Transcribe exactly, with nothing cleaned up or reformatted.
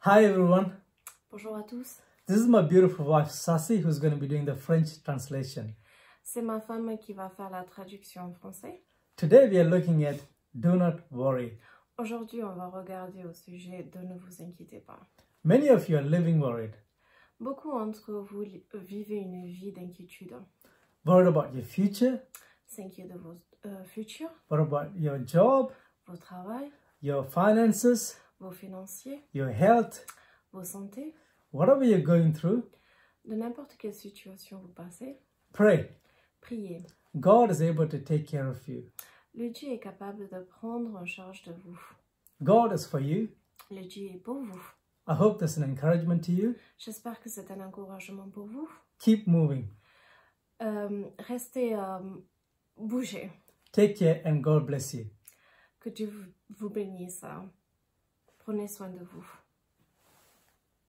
Hi everyone. Bonjour à tous. This is my beautiful wife Sasi who's going to be doing the French translation. C'est ma femme qui va faire la traduction en français. Today we are looking at Do Not Worry. Aujourd'hui, on va regarder au sujet de Ne vous inquiétez pas. Many of you are living worried. Beaucoup d'entre vous vivez une vie d'inquiétude. Worried about your future. S'inquiète de votre euh, futur, What about your job, votre travail, your finances, vos financiers, your health, vos santé, whatever you're going through? de n'importe quelle situation vous passez. Pray. Priez. God is able to take care of you. Le Dieu est capable de prendre en charge de vous. God is for you. Le Dieu est pour vous. I hope that's an encouragement to you. J'espère que c'est un encouragement pour vous. Keep moving. Euh, restez, euh, bougez. Take care and God bless you. Que Dieu vous, vous bénisse. Prenez soin de vous.